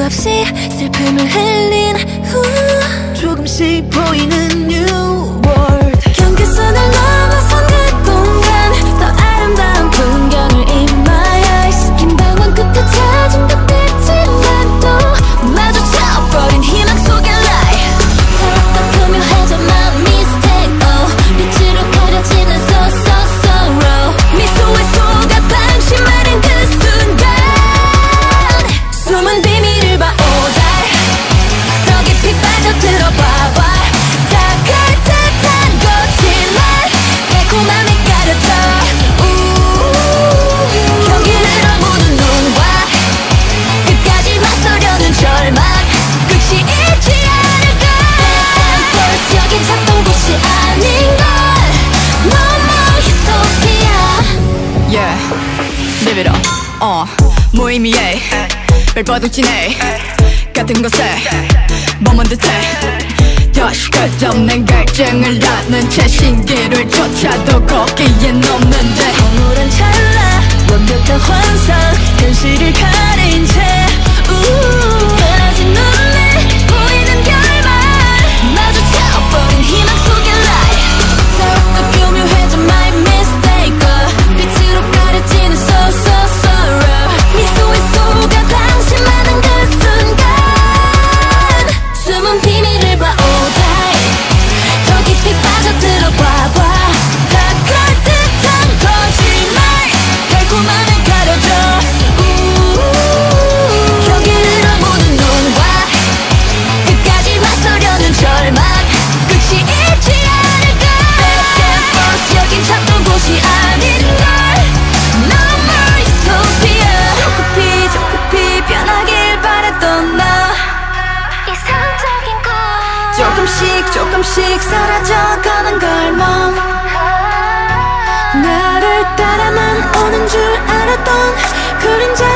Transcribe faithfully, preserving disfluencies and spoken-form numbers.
없이 슬픔을 흘린 후 조금씩 보이는 new world. 경계선을 넘어선 그 공간, 더 아름다운 풍경을 in my eyes. 긴 방황 끝에 찾은 듯했지만 또 마주쳐버린 희망 속의 lie. 더욱더 교묘해져 my mistake. oh 빛으로 가려지는 so so sorrow. 미소에 속아 방심하는 그 순간 숨은 비밀을 봐 all day. 더 깊이 빠져들어봐봐. 다갈 듯한 거짓말 달콤함에 가려져. 경계를 모든 눈과 끝까지 맞서려는 절망 끝이 있지 않을까. First 여긴 찾던 곳이 아닌걸. No more utopia. Yeah, live it up. 어, 무의미해 발버둥치네 같은 곳에 머문 듯해. 다시 끝없는 갈증을 낳는 채 신기를 쫓아도 거기엔 없는데 황홀한 찰나 완벽한 환상 현실을 가린 채 끊어진 눈에 보이는 결말 마주쳐버린 희망 속의 lie. 더욱더 교묘해져 my mistake. oh 빛으로 가려지는 so so sorrow. 미소에 속아 방심하는 그 순간 숨은 비밀을 봐 all day. 더 깊이 빠져들어봐봐. 다갈 듯한 거짓말 달콤함에 가려져. 경계를 모든 눈과 끝까지 맞서려는 절망 끝이 있지 않을까. Back and forth 여긴 찾던 곳이 아닌걸. No more utopia. 조급히 조급히 변하길 바랬던 나 이상적인 꿈 조금씩 조금씩 사라져가는 걸멈. 나를 따라만 오는 줄 알았던 그림자